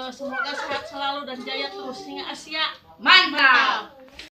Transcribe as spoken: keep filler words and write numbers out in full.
semoga sehat selalu dan jaya terus singa Asia. Mantap.